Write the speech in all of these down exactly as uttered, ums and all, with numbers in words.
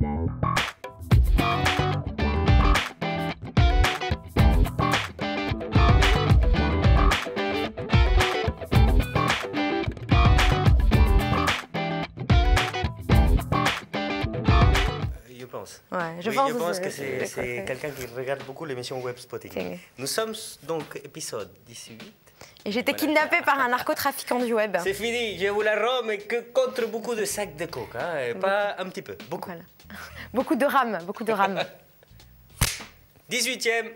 Ouais, je oui, pense, je pense que c'est c'est quelqu'un qui regarde beaucoup l'émission Webspotting. Okay. Nous sommes donc épisode dix-huit. Et j'étais voilà. kidnappée par un narcotrafiquant du web. C'est fini, je vous la rends, mais que contre beaucoup de sacs de coke, hein, et pas un petit peu, beaucoup. Voilà. Beaucoup de rames, beaucoup de rames. dix-huitième.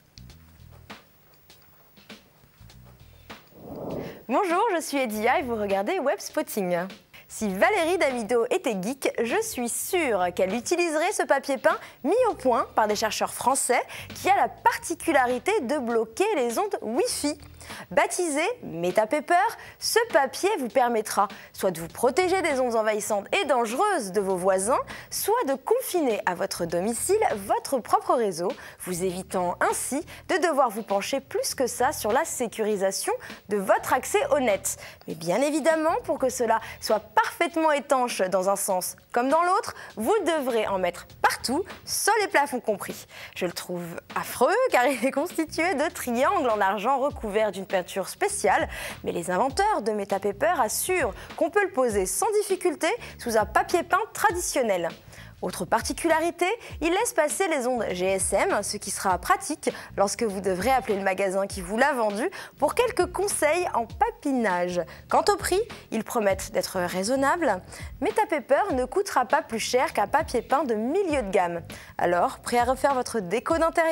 Bonjour, je suis Edia et vous regardez Webspotting. Si Valérie Damido était geek, je suis sûre qu'elle utiliserait ce papier peint mis au point par des chercheurs français qui a la particularité de bloquer les ondes Wi-Fi. Baptisé MetaPaper, ce papier vous permettra soit de vous protéger des ondes envahissantes et dangereuses de vos voisins, soit de confiner à votre domicile votre propre réseau, vous évitant ainsi de devoir vous pencher plus que ça sur la sécurisation de votre accès au net. Mais bien évidemment, pour que cela soit parfaitement étanche dans un sens comme dans l'autre, vous devrez en mettre partout, sol et plafond compris. Je le trouve affreux car il est constitué de triangles en argent recouverts d'une peinture spéciale, mais les inventeurs de MetaPaper assurent qu'on peut le poser sans difficulté sous un papier peint traditionnel. Autre particularité, il laisse passer les ondes G S M, ce qui sera pratique lorsque vous devrez appeler le magasin qui vous l'a vendu pour quelques conseils en papinage. Quant au prix, ils promettent d'être raisonnables. MetaPaper ne coûtera pas plus cher qu'un papier peint de milieu de gamme. Alors, prêt à refaire votre déco d'intérieur ?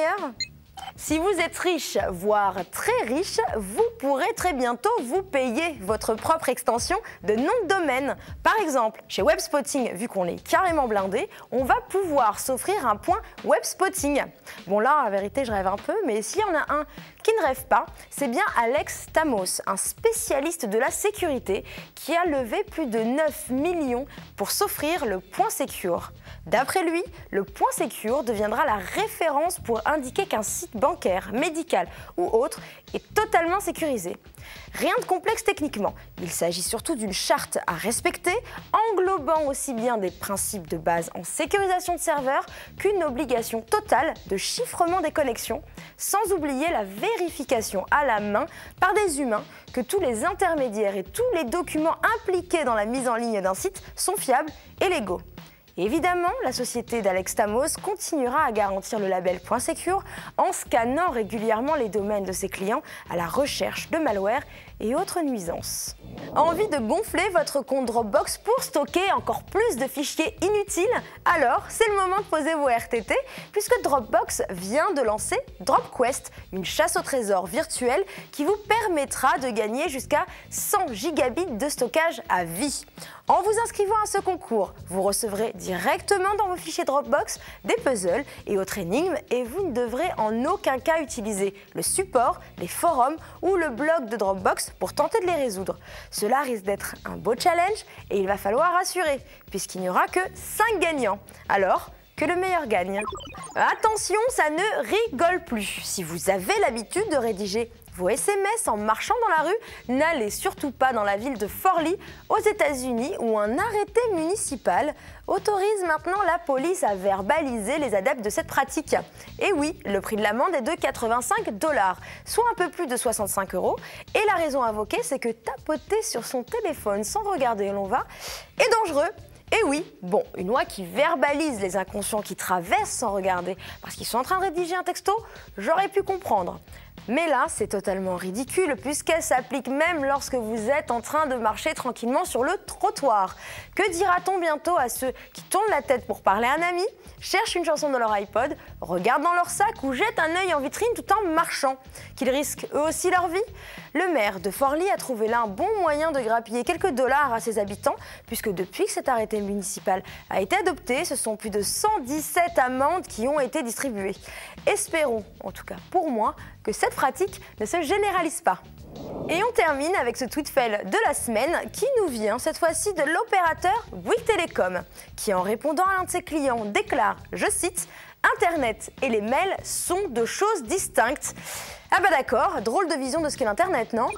Si vous êtes riche, voire très riche, vous pourrez très bientôt vous payer votre propre extension de nom de domaine. Par exemple, chez Webspotting, vu qu'on est carrément blindé, on va pouvoir s'offrir un point Webspotting. Bon là, en vérité, je rêve un peu, mais s'il y en a un qui ne rêve pas, c'est bien Alex Stamos, un spécialiste de la sécurité qui a levé plus de neuf millions pour s'offrir le point Secure. D'après lui, le point Secure deviendra la référence pour indiquer qu'un site bancaire, médical ou autre est totalement sécurisé. Rien de complexe techniquement, il s'agit surtout d'une charte à respecter, englobant aussi bien des principes de base en sécurisation de serveurs qu'une obligation totale de chiffrement des connexions, sans oublier la vérification à la main par des humains que tous les intermédiaires et tous les documents impliqués dans la mise en ligne d'un site sont fiables et légaux. Évidemment, la société d'Alex Stamos continuera à garantir le label Point Secure en scannant régulièrement les domaines de ses clients à la recherche de malware et autres nuisances. Envie de gonfler votre compte Dropbox pour stocker encore plus de fichiers inutiles? Alors, c'est le moment de poser vos R T T puisque Dropbox vient de lancer DropQuest, une chasse au trésor virtuelle qui vous permettra de gagner jusqu'à cent gigabits de stockage à vie. En vous inscrivant à ce concours, vous recevrez directement dans vos fichiers Dropbox des puzzles et autres énigmes et vous ne devrez en aucun cas utiliser le support, les forums ou le blog de Dropbox pour tenter de les résoudre. Cela risque d'être un beau challenge et il va falloir assurer puisqu'il n'y aura que cinq gagnants. Alors, que le meilleur gagne. Attention, ça ne rigole plus. Si vous avez l'habitude de rédiger vos S M S en marchant dans la rue, n'allez surtout pas dans la ville de Fort Lee, aux États-Unis, où un arrêté municipal autorise maintenant la police à verbaliser les adeptes de cette pratique. Et oui, le prix de l'amende est de quatre-vingt-cinq dollars, soit un peu plus de soixante-cinq euros. Et la raison invoquée, c'est que tapoter sur son téléphone sans regarder où l'on va est dangereux. Et oui, bon, une loi qui verbalise les inconscients qui traversent sans regarder parce qu'ils sont en train de rédiger un texto, j'aurais pu comprendre. Mais là, c'est totalement ridicule puisqu'elle s'applique même lorsque vous êtes en train de marcher tranquillement sur le trottoir. Que dira-t-on bientôt à ceux qui tournent la tête pour parler à un ami, cherchent une chanson dans leur iPod, regardent dans leur sac ou jettent un œil en vitrine tout en marchant? Qu'ils risquent eux aussi leur vie? Le maire de Fort Lee a trouvé là un bon moyen de grappiller quelques dollars à ses habitants puisque depuis que cet arrêté municipal a été adopté, ce sont plus de cent dix-sept amendes qui ont été distribuées. Espérons, en tout cas pour moi, que cette pratique ne se généralise pas. Et on termine avec ce tweet fail de la semaine qui nous vient cette fois-ci de l'opérateur Bouygues Telecom qui en répondant à l'un de ses clients déclare, je cite, « Internet et les mails sont deux choses distinctes ». Ah bah d'accord, drôle de vision de ce qu'est l'Internet, non?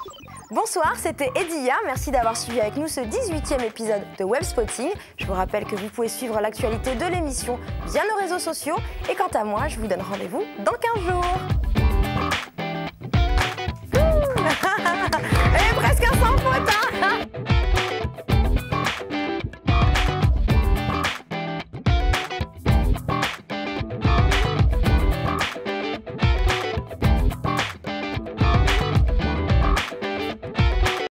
Bonsoir, c'était Edia. Merci d'avoir suivi avec nous ce dix-huitième épisode de Webspotting. Je vous rappelle que vous pouvez suivre l'actualité de l'émission via nos réseaux sociaux. Et quant à moi, je vous donne rendez-vous dans quinze jours.